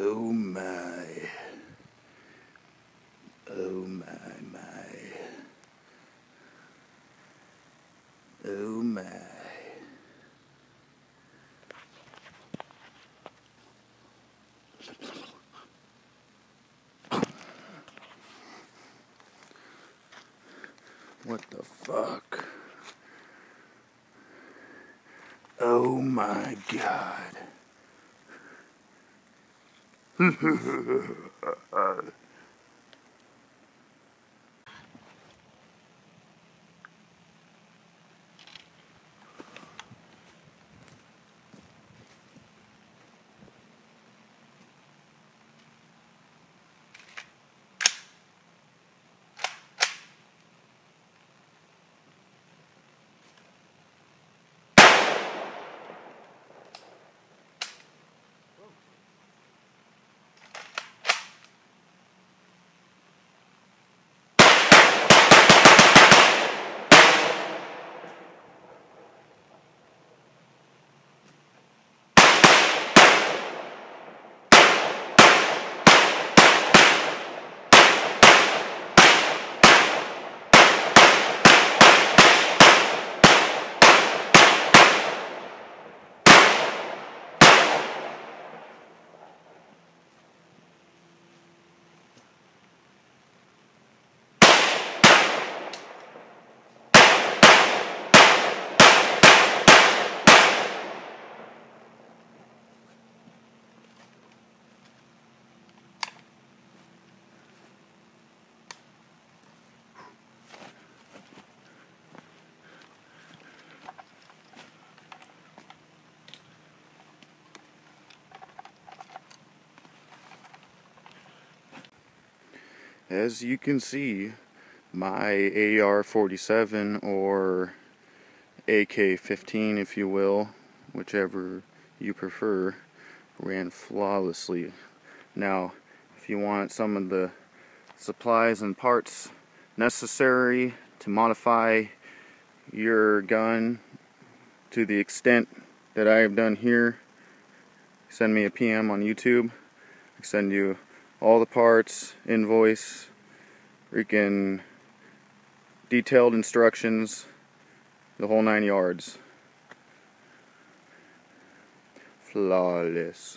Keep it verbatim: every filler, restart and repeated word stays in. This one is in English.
Oh my. Oh my, my. Oh my. What the fuck? Oh my god. As you can see, my A R forty-seven, or A K fifteen if you will, whichever you prefer, ran flawlessly. Now, if you want some of the supplies and parts necessary to modify your gun to the extent that I have done here, send me a P M on YouTube. I send you all the parts, invoice, freaking detailed instructions, the whole nine yards. Flawless.